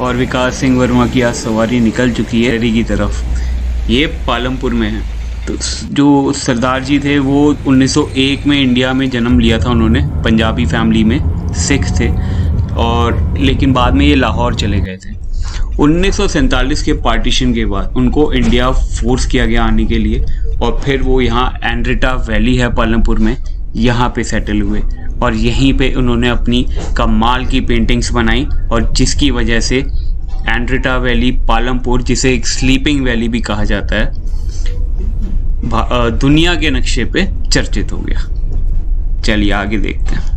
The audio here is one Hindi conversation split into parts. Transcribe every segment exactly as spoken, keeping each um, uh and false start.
और विकास सिंह वर्मा की आज सवारी निकल चुकी है दिल्ली की तरफ। ये पालमपुर में है। तो जो सरदार जी थे वो उन्नीस सौ एक में इंडिया में जन्म लिया था उन्होंने, पंजाबी फैमिली में, सिख थे, और लेकिन बाद में ये लाहौर चले गए थे। उन्नीस सौ सैंतालीस के पार्टीशन के बाद उनको इंडिया फोर्स किया गया आने के लिए, और फिर वो यहाँ एंड्रिटा वैली है पालमपुर में, यहाँ पे सेटल हुए और यहीं पे उन्होंने अपनी कमाल की पेंटिंग्स बनाई, और जिसकी वजह से एंड्रिटा वैली पालमपुर, जिसे एक स्लीपिंग वैली भी कहा जाता है, दुनिया के नक्शे पे चर्चित हो गया। चलिए आगे देखते हैं।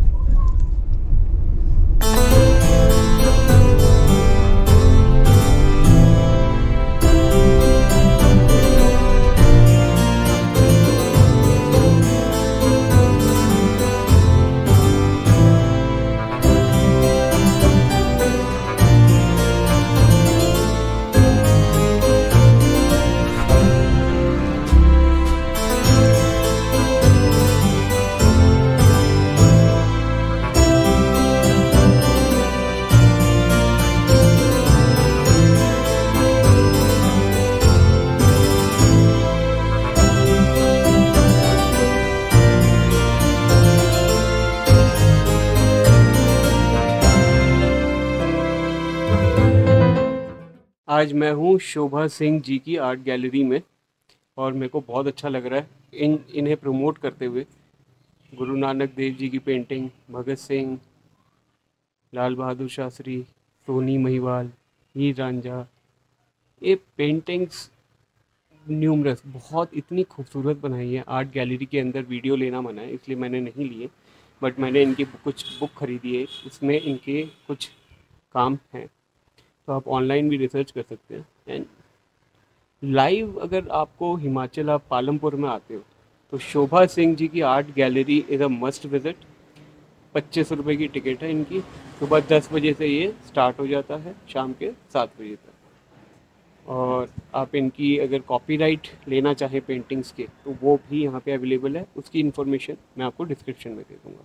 आज मैं हूँ शोभा सिंह जी की आर्ट गैलरी में, और मेरे को बहुत अच्छा लग रहा है इन इन्हें प्रमोट करते हुए। गुरु नानक देव जी की पेंटिंग, भगत सिंह, लाल बहादुर शास्त्री, सोनी महिवाल, हीर रांझा, ये पेंटिंग्स न्यूमरस, बहुत इतनी खूबसूरत बनाई है। आर्ट गैलरी के अंदर वीडियो लेना मना है, इसलिए मैंने नहीं लिए, बट मैंने इनकी कुछ बुक खरीदी है, उसमें इनके कुछ काम हैं, तो आप ऑनलाइन भी रिसर्च कर सकते हैं। एंड लाइव अगर आपको हिमाचल, आप पालमपुर में आते हो, तो शोभा सिंह जी की art gallery is a must visit. पच्चीस रुपये की टिकट है इनकी। सुबह दस बजे से ये स्टार्ट हो जाता है, शाम के सात बजे तक। और आप इनकी अगर कॉपीराइट लेना चाहें पेंटिंग्स के, तो वो भी यहाँ पे अवेलेबल है। उसकी इन्फॉर्मेशन मैं आपको डिस्क्रिप्शन में दे दूँगा।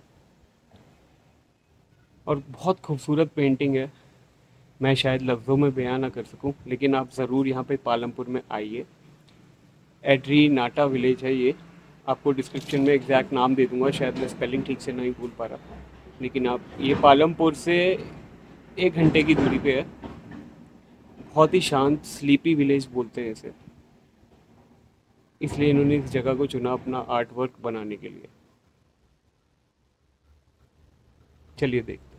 और बहुत खूबसूरत पेंटिंग है, मैं शायद लफ्ज़ों में बयान ना कर सकूं, लेकिन आप ज़रूर यहाँ पे पालमपुर में आइए। एड्री नाटा विलेज है ये, आपको डिस्क्रिप्शन में एग्जैक्ट नाम दे दूंगा, शायद मैं स्पेलिंग ठीक से नहीं भूल पा रहा, लेकिन आप ये पालमपुर से एक घंटे की दूरी पे है। बहुत ही शांत, स्लीपी विलेज बोलते हैं इसे, इसलिए इन्होंने इस जगह को चुना अपना आर्ट वर्क बनाने के लिए। चलिए देखते हैं।